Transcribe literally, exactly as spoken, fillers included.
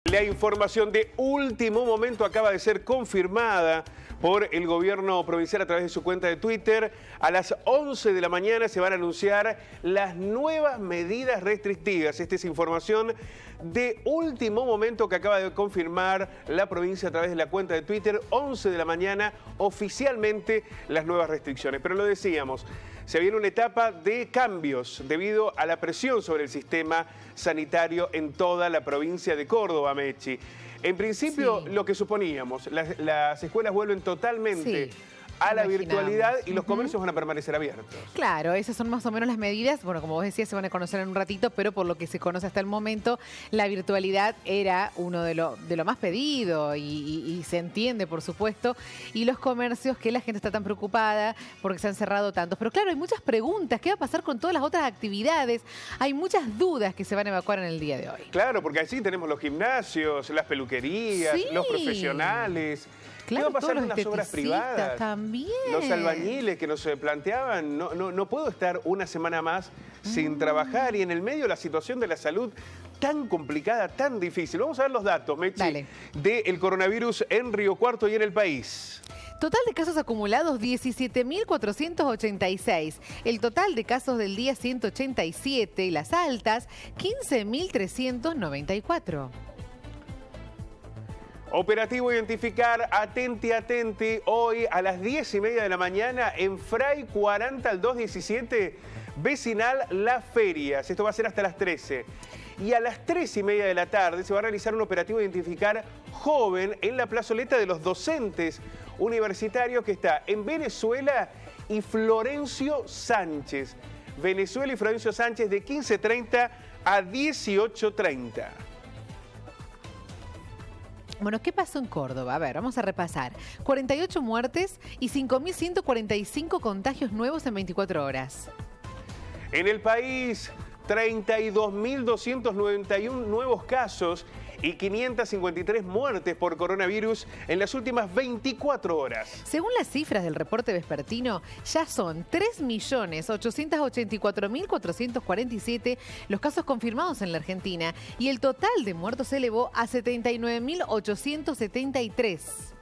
La información de último momento acaba de ser confirmada por el gobierno provincial a través de su cuenta de Twitter. A las once de la mañana se van a anunciar las nuevas medidas restrictivas. Esta es información de último momento que acaba de confirmar la provincia a través de la cuenta de Twitter. once de la mañana, oficialmente las nuevas restricciones. Pero lo decíamos, se viene una etapa de cambios debido a la presión sobre el sistema sanitario en toda la provincia de Córdoba, Mechi. En principio, sí, lo que suponíamos, las, las escuelas vuelven totalmente... Sí. a la virtualidad y los comercios uh-huh. van a permanecer abiertos. Claro, esas son más o menos las medidas. Bueno, como vos decías, se van a conocer en un ratito, pero por lo que se conoce hasta el momento, la virtualidad era uno de lo, de lo más pedido y, y, y se entiende, por supuesto. Y los comercios, que la gente está tan preocupada porque se han cerrado tantos. Pero claro, hay muchas preguntas. ¿Qué va a pasar con todas las otras actividades? Hay muchas dudas que se van a evacuar en el día de hoy. Claro, porque allí tenemos los gimnasios, las peluquerías, sí, los profesionales. Claro, ¿qué va a pasar con las obras privadas? También. Los albañiles que nos planteaban, no, no, no puedo estar una semana más sin mm. trabajar, y en el medio la situación de la salud tan complicada, tan difícil. Vamos a ver los datos, Mechi, del coronavirus en Río Cuarto y en el país. Total de casos acumulados diecisiete mil cuatrocientos ochenta y seis. El total de casos del día ciento ochenta y siete. Y las altas quince mil trescientos noventa y cuatro. Operativo Identificar, atenti, atenti, hoy a las diez y media de la mañana en Fray cuarenta al doscientos diecisiete, vecinal Las Ferias. Esto va a ser hasta las trece. Y a las tres y media de la tarde se va a realizar un operativo Identificar joven en la plazoleta de los docentes universitarios que está en Venezuela y Florencio Sánchez. Venezuela y Florencio Sánchez de quince treinta a dieciocho treinta. Bueno, ¿qué pasó en Córdoba? A ver, vamos a repasar. cuarenta y ocho muertes y cinco mil ciento cuarenta y cinco contagios nuevos en veinticuatro horas. En el país, treinta y dos mil doscientos noventa y uno nuevos casos y quinientas cincuenta y tres muertes por coronavirus en las últimas veinticuatro horas. Según las cifras del reporte vespertino, ya son tres millones ochocientos ochenta y cuatro mil cuatrocientos cuarenta y siete los casos confirmados en la Argentina y el total de muertos se elevó a setenta y nueve mil ochocientos setenta y tres.